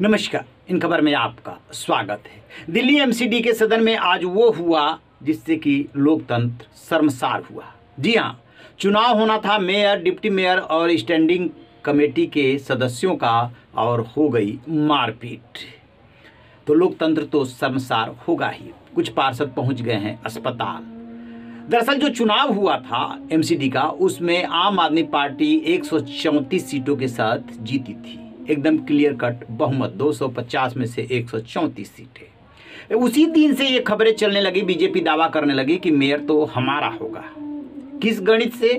नमस्कार, इन खबर में आपका स्वागत है। दिल्ली एमसीडी के सदन में आज वो हुआ जिससे कि लोकतंत्र शर्मसार हुआ। जी हाँ, चुनाव होना था मेयर, डिप्टी मेयर और स्टैंडिंग कमेटी के सदस्यों का और हो गई मारपीट। तो लोकतंत्र तो शर्मसार होगा ही। कुछ पार्षद पहुंच गए हैं अस्पताल। दरअसल जो चुनाव हुआ था एमसीडी का, उसमें आम आदमी पार्टी 134 सीटों के साथ जीती थी। एकदम क्लियर कट बहुमत, 250 में से 134 सीटें। उसी दिन से ये खबरें चलने लगी, बीजेपी दावा करने लगी कि मेयर तो हमारा होगा। किस गणित से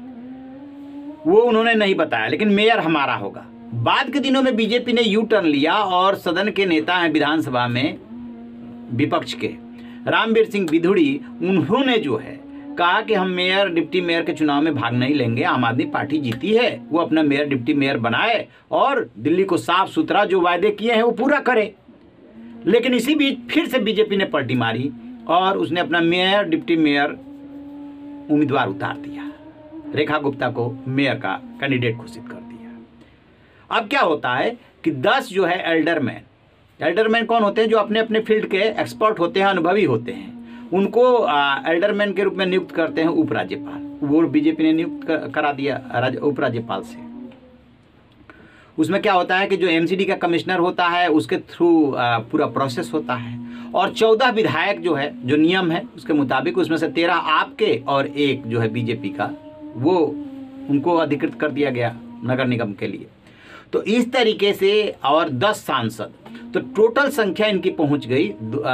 वो उन्होंने नहीं बताया, लेकिन मेयर हमारा होगा। बाद के दिनों में बीजेपी ने यू टर्न लिया और सदन के नेता हैं विधानसभा में विपक्ष के रामवीर सिंह बिधूड़ी, उन्होंने जो है कहा कि हम मेयर डिप्टी मेयर के चुनाव में भाग नहीं लेंगे। आम आदमी पार्टी जीती है, वो अपना मेयर डिप्टी मेयर बनाए और दिल्ली को साफ सुथरा जो वायदे किए हैं वो पूरा करे। लेकिन इसी बीच फिर से बीजेपी ने पलटी मारी और उसने अपना मेयर डिप्टी मेयर उम्मीदवार उतार दिया। रेखा गुप्ता को मेयर का कैंडिडेट घोषित कर दिया। अब क्या होता है कि 10 जो है एल्डरमैन कौन होते हैं? जो अपने अपने फील्ड के एक्सपर्ट होते हैं, अनुभवी होते हैं, उनको एल्डरमैन के रूप में नियुक्त करते हैं उपराज्यपाल। वो बीजेपी ने नियुक्त करा दिया उपराज्यपाल से। उसमें क्या होता है कि जो एमसीडी का कमिश्नर होता है उसके थ्रू पूरा प्रोसेस होता है और 14 विधायक जो है, जो नियम है उसके मुताबिक, उसमें से 13 आपके और 1 जो है बीजेपी का, वो उनको अधिकृत कर दिया गया नगर निगम के लिए। तो इस तरीके से और 10 सांसद, तो टोटल संख्या इनकी पहुंच गई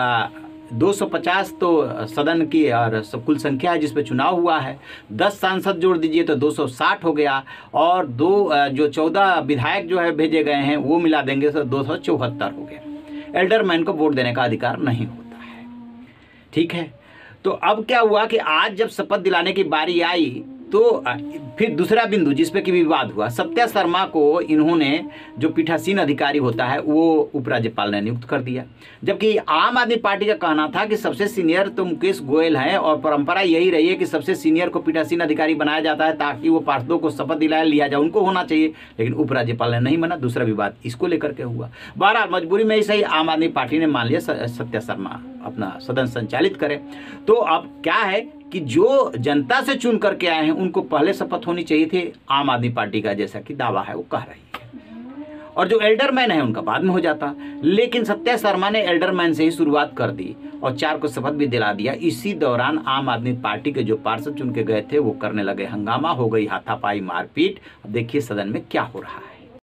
250 तो सदन की और कुल संख्या है जिस पे चुनाव हुआ है। 10 सांसद जोड़ दीजिए तो 260 हो गया और जो 14 विधायक जो है भेजे गए हैं वो मिला देंगे तो 274 हो गया। एल्डरमैन को वोट देने का अधिकार नहीं होता है, ठीक है। तो अब क्या हुआ कि आज जब शपथ दिलाने की बारी आई तो फिर दूसरा बिंदु जिस पे कि विवाद हुआ, सत्या शर्मा को इन्होंने, जो पीठासीन अधिकारी होता है, वो उपराज्यपाल ने नियुक्त कर दिया। जबकि आम आदमी पार्टी का कहना था कि सबसे सीनियर तो मुकेश गोयल हैं और परंपरा यही रही है कि सबसे सीनियर को पीठासीन अधिकारी बनाया जाता है ताकि वो पार्षदों को शपथ दिलाया लिया जाए, उनको होना चाहिए। लेकिन उपराज्यपाल ने नहीं माना। दूसरा विवाद इसको लेकर के हुआ। बहरहाल मजबूरी में ही सही आम आदमी पार्टी ने मान लिया सत्या शर्मा अपना सदन संचालित करे। तो अब क्या है कि जो जनता से चुन करके आए हैं उनको पहले शपथ होनी चाहिए थी आम आदमी पार्टी का, जैसा कि दावा है वो कह रही है, और जो एल्डरमैन है उनका बाद में हो जाता। लेकिन सत्या शर्मा ने एल्डरमैन से ही शुरुआत कर दी और 4 को शपथ भी दिला दिया। इसी दौरान आम आदमी पार्टी के जो पार्षद चुन के गए थे वो करने लगे हंगामा, हो गई हाथापाई मारपीट। अब देखिए सदन में क्या हो रहा है।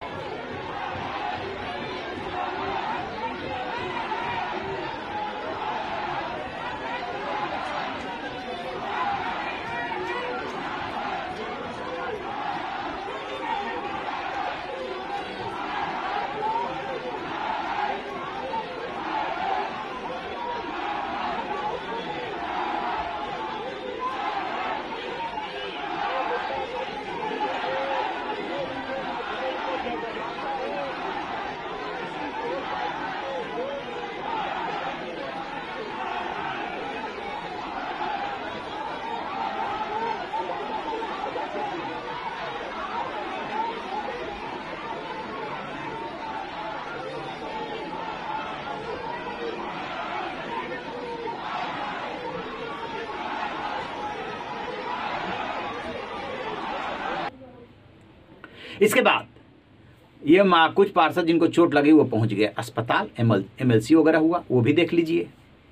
इसके बाद ये कुछ पार्षद जिनको चोट लगी वो पहुंच गए अस्पताल, एमएलसी वगैरह हुआ, वो भी देख लीजिए।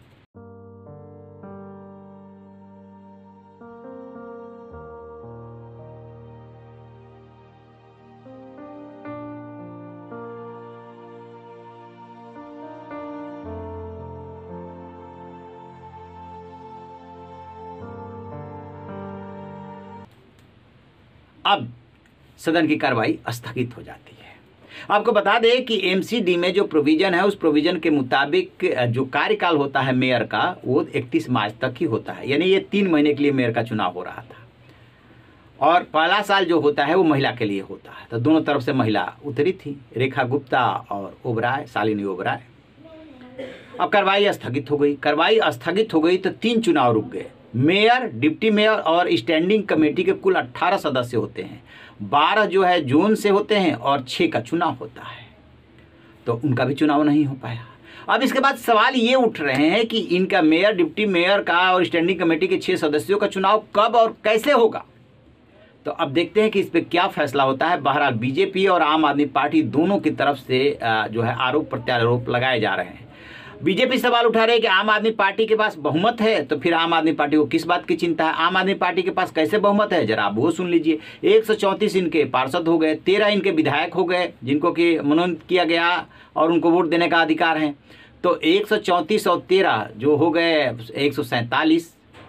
अब सदन की कार्रवाई स्थगित हो जाती है। आपको बता दें कि एमसीडी में जो प्रोविजन है उस प्रोविजन के मुताबिक जो कार्यकाल होता है मेयर का वो 31 मार्च तक ही होता है। यानी ये 3 महीने के लिए मेयर का चुनाव हो रहा था और पहला साल जो होता है वो महिला के लिए होता है। तो दोनों तरफ से महिला उतरी थी, रेखा गुप्ता और ओबराय, शालिनी ओबराय। अब कार्रवाई स्थगित हो गई। कार्रवाई स्थगित हो गई तो 3 चुनाव रुक गए। मेयर, डिप्टी मेयर और स्टैंडिंग कमेटी के कुल 18 सदस्य होते हैं। 12 जो है जोन से होते हैं और 6 का चुनाव होता है। तो उनका भी चुनाव नहीं हो पाया। अब इसके बाद सवाल ये उठ रहे हैं कि इनका मेयर, डिप्टी मेयर का और स्टैंडिंग कमेटी के 6 सदस्यों का चुनाव कब और कैसे होगा। तो अब देखते हैं कि इस पर क्या फैसला होता है। बहरहाल बीजेपी और आम आदमी पार्टी दोनों की तरफ से जो है आरोप प्रत्यारोप लगाए जा रहे हैं। बीजेपी सवाल उठा रही है कि आम आदमी पार्टी के पास बहुमत है, तो फिर आम आदमी पार्टी को किस बात की चिंता है। आम आदमी पार्टी के पास कैसे बहुमत है, जरा आप वो सुन लीजिए। 134 इनके पार्षद हो गए, 13 इनके विधायक हो गए जिनको कि मनोनीत किया गया और उनको वोट देने का अधिकार है। तो 134 और 13 जो हो गए 147,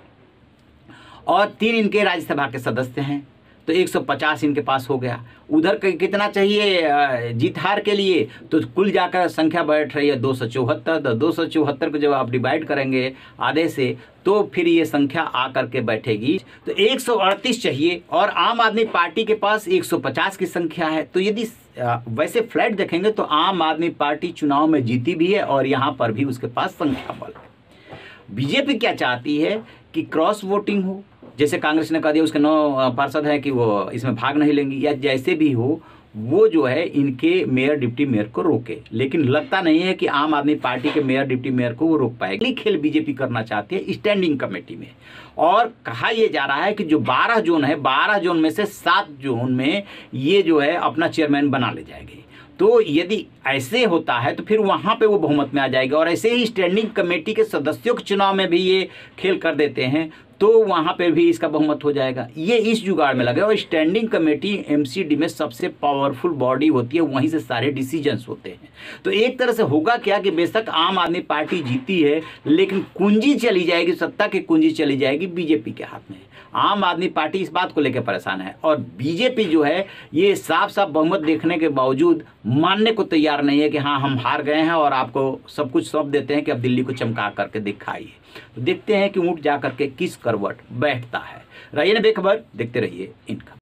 और 3 इनके राज्यसभा के सदस्य हैं, तो 150 इनके पास हो गया। उधर कितना चाहिए जीत हार के लिए, तो कुल जाकर संख्या बैठ रही है 274। तो 274 को जब आप डिवाइड करेंगे आधे से, तो फिर ये संख्या आकर के बैठेगी तो 138 चाहिए, और आम आदमी पार्टी के पास 150 की संख्या है। तो यदि वैसे फ्लैट देखेंगे तो आम आदमी पार्टी चुनाव में जीती भी है और यहाँ पर भी उसके पास संख्या बल है। बीजेपी क्या चाहती है कि क्रॉस वोटिंग हो, जैसे कांग्रेस ने कह दिया उसके 9 पार्षद हैं कि वो इसमें भाग नहीं लेंगी, या जैसे भी हो वो जो है इनके मेयर डिप्टी मेयर को रोके। लेकिन लगता नहीं है कि आम आदमी पार्टी के मेयर डिप्टी मेयर को वो रोक पाएगी। खेल बीजेपी करना चाहती है स्टैंडिंग कमेटी में, और कहा यह जा रहा है कि जो 12 जोन है, 12 जोन में से 7 जोन में ये जो है अपना चेयरमैन बना ले जाएगी। तो यदि ऐसे होता है तो फिर वहाँ पे वो बहुमत में आ जाएगा। और ऐसे ही स्टैंडिंग कमेटी के सदस्यों के चुनाव में भी ये खेल कर देते हैं तो वहाँ पे भी इसका बहुमत हो जाएगा। ये इस जुगाड़ में लगे। और स्टैंडिंग कमेटी एमसीडी में सबसे पावरफुल बॉडी होती है, वहीं से सारे डिसीजंस होते हैं। तो एक तरह से होगा क्या कि बेशक आम आदमी पार्टी जीती है, लेकिन कुंजी चली जाएगी, सत्ता की कुंजी चली जाएगी बीजेपी के हाथ में। आम आदमी पार्टी इस बात को लेकर परेशान है, और बीजेपी जो है ये साफ साफ बहुमत देखने के बावजूद मानने को तैयार नहीं है कि हाँ हम हार गए हैं और आपको सब कुछ सौंप देते हैं कि अब दिल्ली को चमका करके दिखाइए। तो देखते हैं कि ऊँट जा करके किस करवट बैठता है। रहिए ना बेखबर, देखते रहिए इनका।